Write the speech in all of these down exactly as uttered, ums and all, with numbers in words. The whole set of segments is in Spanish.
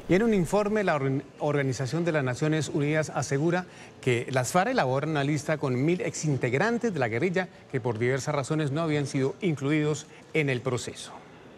Y en un informe, la Organización de las Naciones Unidas asegura que las FARC elaboran una lista con mil exintegrantes de la guerrilla que por diversas razones no habían sido incluidos en el proceso.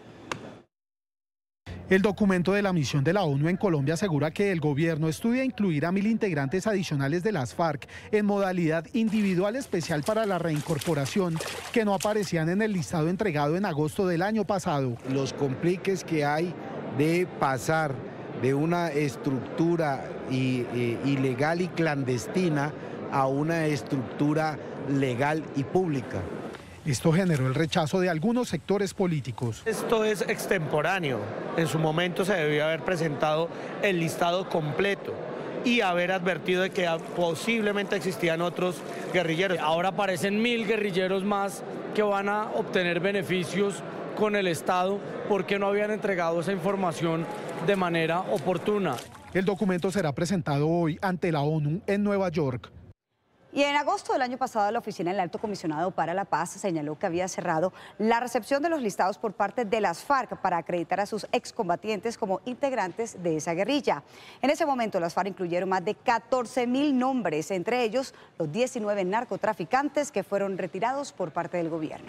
El documento de la misión de la ONU en Colombia asegura que el gobierno estudia incluir a mil integrantes adicionales de las FARC en modalidad individual especial para la reincorporación, que no aparecían en el listado entregado en agosto del año pasado. Los compliques que hay de pasar de una estructura ilegal y clandestina a una estructura legal y pública. Esto generó el rechazo de algunos sectores políticos. Esto es extemporáneo. En su momento se debió haber presentado el listado completo y haber advertido de que posiblemente existían otros guerrilleros. Ahora aparecen mil guerrilleros más que van a obtener beneficios con el Estado porque no habían entregado esa información de manera oportuna. El documento será presentado hoy ante la ONU en Nueva York. Y en agosto del año pasado, la oficina del Alto Comisionado para la Paz señaló que había cerrado la recepción de los listados por parte de las FARC para acreditar a sus excombatientes como integrantes de esa guerrilla. En ese momento, las FARC incluyeron más de catorce mil nombres, entre ellos los diecinueve narcotraficantes que fueron retirados por parte del gobierno.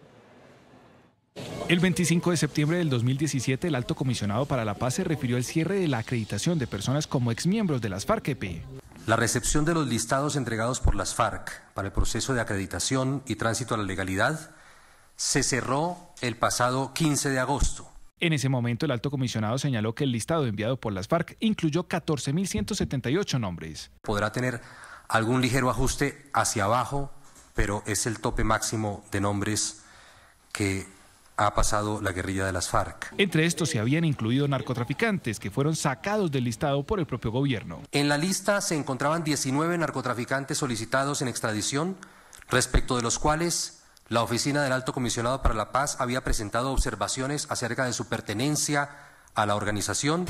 El veinticinco de septiembre del dos mil diecisiete, el Alto Comisionado para la Paz se refirió al cierre de la acreditación de personas como exmiembros de las FARC-E P. La recepción de los listados entregados por las FARC para el proceso de acreditación y tránsito a la legalidad se cerró el pasado quince de agosto. En ese momento, el Alto Comisionado señaló que el listado enviado por las FARC incluyó catorce mil ciento setenta y ocho nombres. Podrá tener algún ligero ajuste hacia abajo, pero es el tope máximo de nombres que ha pasado la guerrilla de las FARC. Entre estos se habían incluido narcotraficantes que fueron sacados del listado por el propio gobierno. En la lista se encontraban diecinueve narcotraficantes solicitados en extradición, respecto de los cuales la Oficina del Alto Comisionado para la Paz había presentado observaciones acerca de su pertenencia a la organización.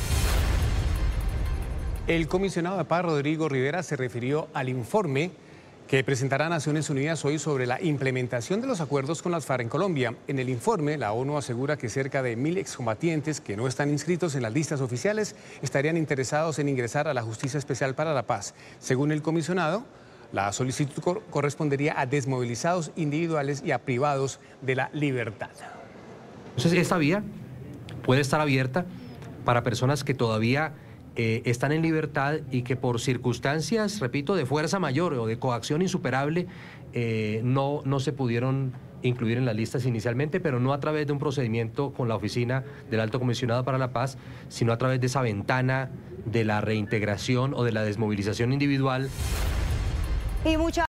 El comisionado de paz, Rodrigo Rivera, se refirió al informe que presentará Naciones Unidas hoy sobre la implementación de los acuerdos con las FARC en Colombia. En el informe, la ONU asegura que cerca de mil excombatientes que no están inscritos en las listas oficiales estarían interesados en ingresar a la Justicia Especial para la Paz. Según el comisionado, la solicitud cor- correspondería a desmovilizados individuales y a privados de la libertad. Entonces, esta vía puede estar abierta para personas que todavía Eh, están en libertad y que por circunstancias, repito, de fuerza mayor o de coacción insuperable, eh, no, no se pudieron incluir en las listas inicialmente, pero no a través de un procedimiento con la Oficina del Alto Comisionado para la Paz, sino a través de esa ventana de la reintegración o de la desmovilización individual. Y mucha